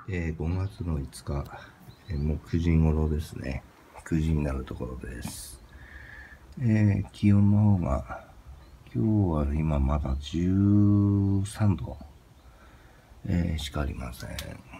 5月の5日、もう9時頃ですね。9時になるところです。気温の方が、今日は今まだ13度、しかありません。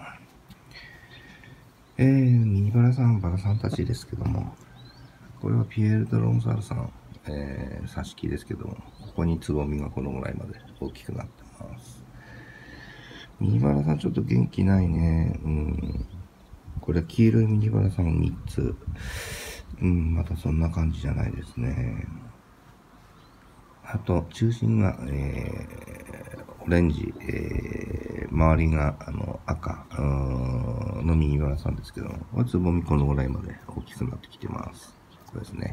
ミニバラさん、バラさんたちですけども、これはピエール・ド・ロンサールさん、挿し木ですけども、ここにつぼみがこのぐらいまで大きくなってます。ミニバラさんちょっと元気ないね。これ黄色いミニバラさんを3つ。またそんな感じじゃないですね。あと、中心が、オレンジ、周りが赤のミニバラさんですけども、つぼみこのぐらいまで大きくなってきてます。これですね。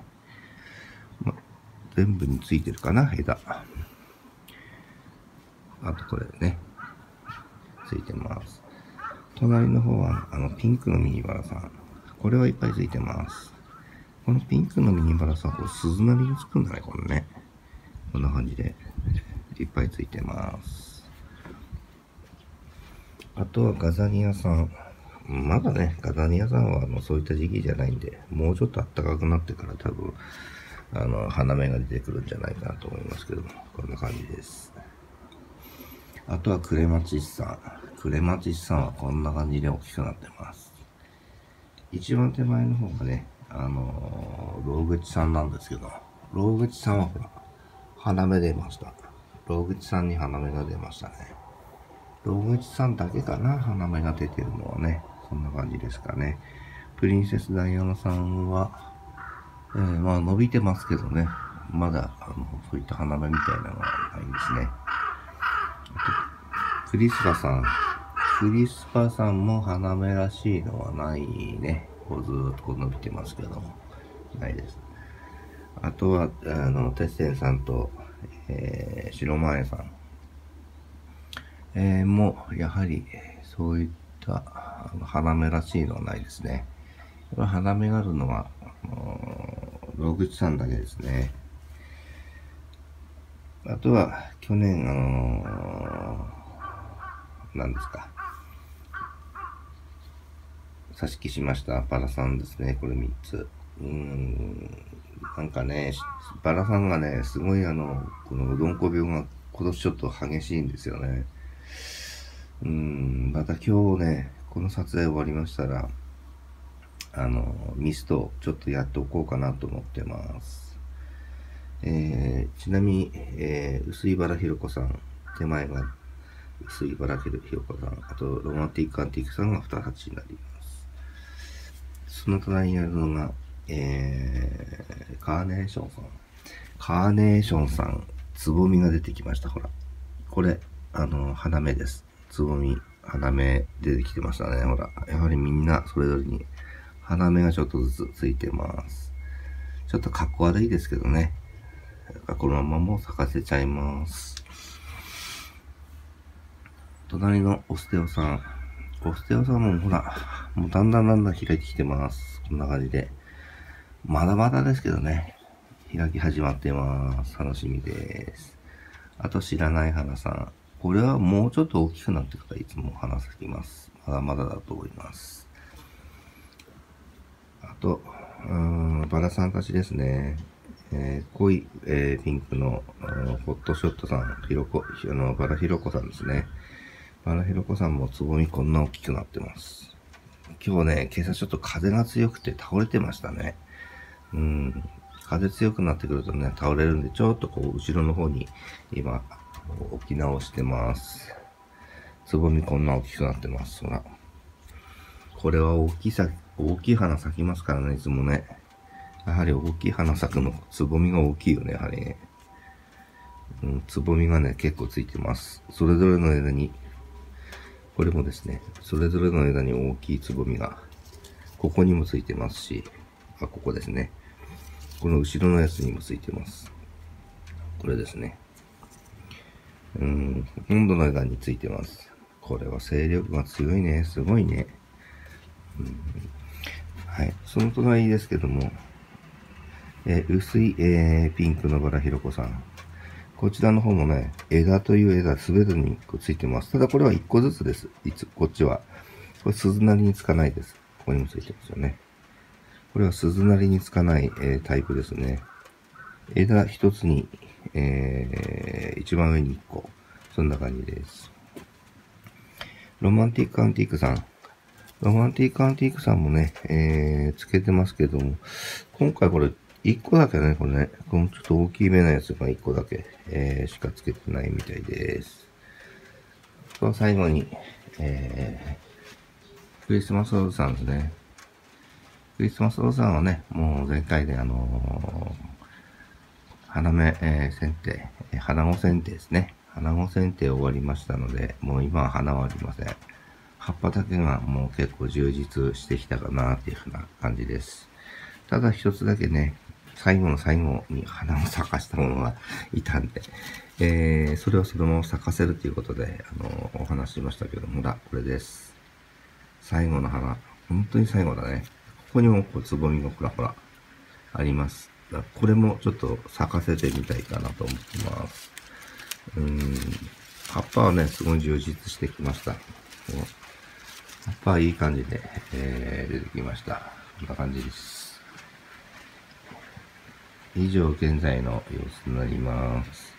全部についてるかな、枝。あとこれね、ついてます。隣の方は、ピンクのミニバラさん。これはいっぱいついてます。このピンクのミニバラさん、これ鈴なりにつくんだね、これね。こんな感じで、いっぱいついてます。あとはガザニアさん。まだね、ガザニアさんはそういった時期じゃないんで、もうちょっと暖かくなってから多分、花芽が出てくるんじゃないかなと思いますけども、こんな感じです。あとはクレマチスさん。クレマチスさんはこんな感じで大きくなってます。一番手前の方がね、ロウグチさんなんですけど、ロウグチさんはほら、花芽出ました。ロウグチさんに花芽が出ましたね。ロウグチさんだけかな、花芽が出てるのはね。そんな感じですかね。プリンセスダイアナさんは、まあ伸びてますけどね。まだ、そういった花芽みたいなのはないんですね。あと、クリスパさん。クリスパさんも花芽らしいのはないね。こうずーっとこう伸びてますけども。ないです。あとは、テッセンさんと、白前さん。もう、やはり、そういった花芽らしいのはないですね。花芽があるのは、ロウグチさんだけですね。あとは、去年、何ですか。挿し木しましたバラさんですね。これ3つ。なんかね、バラさんがね、すごいこのうどんこ病が今年ちょっと激しいんですよね。また今日ね、この撮影終わりましたら、ミストをちょっとやっておこうかなと思ってます。ちなみに、薄いバラひろこさん、手前が薄いバラひろこさん、あとロマンティックアンティークさんが2鉢になります。その隣にあるのが、カーネーションさん。カーネーションさん、つぼみが出てきました。ほら。これ、花芽です。つぼみ、花芽出てきてましたね。ほら。やはりみんなそれぞれに花芽がちょっとずつついてます。ちょっとかっこ悪いですけどね。このままもう咲かせちゃいます。隣のオステオさん。オステオさんもほら、もうだんだん開いてきてます。こんな感じで。まだまだですけどね。開き始まってます。楽しみです。あと知らない花さん。これはもうちょっと大きくなってからいつも花咲きます。まだまだだと思います。あと、バラさんたちですね。濃い、ピンクのホットショットさん、バラひろこさんですね。バラひろこさんもつぼみこんな大きくなってます。今日ね、今朝ちょっと風が強くて倒れてましたね。風強くなってくるとね、倒れるんで、ちょっとこう、後ろの方に今、置き直してます。つぼみこんな大きくなってます。ほら。これは大きい花咲きますからね、いつもね。やはり大きい花咲くの、つぼみが大きいよね、やはりね。つぼみがね、結構ついてます。それぞれの枝に、これもですね、それぞれの枝に大きいつぼみが、ここにもついてますし、ここですね。この後ろのやつにもついてます。これですね。ほとんどの枝についてます。これは勢力が強いね。すごいね。はい。その隣ですけども、薄い、ピンクのバラひろこさん。こちらの方もね、枝という枝すべてについてます。ただこれは1個ずつです。こっちは。 これ鈴なりにつかないです。ここにもついてますよね。これは鈴なりにつかない、タイプですね。枝一つに、一番上に1個。そんな感じです。ロマンティックアンティークさん。ロマンティックアンティークさんもね、つけてますけども、今回これ、1個だけね、これね、このちょっと大きめなやつが1個だけ、しかつけてないみたいです。最後に、クリスマスローズさんですね。クリスマスローズさんはね、もう前回で花芽、剪定、花子剪定ですね。花子剪定終わりましたので、もう今は花はありません。葉っぱだけがもう結構充実してきたかなっていうふうな感じです。ただ一つだけね、最後の最後に花を咲かしたものがいたんで、それをそのまま咲かせるということで、お話ししましたけども、ほら、これです。最後の花。本当に最後だね。ここにもこうつぼみがほらほら、あります。これもちょっと咲かせてみたいかなと思ってます。葉っぱはね、すごい充実してきました。葉っぱはいい感じで、出てきました。こんな感じです。以上、現在の様子になります。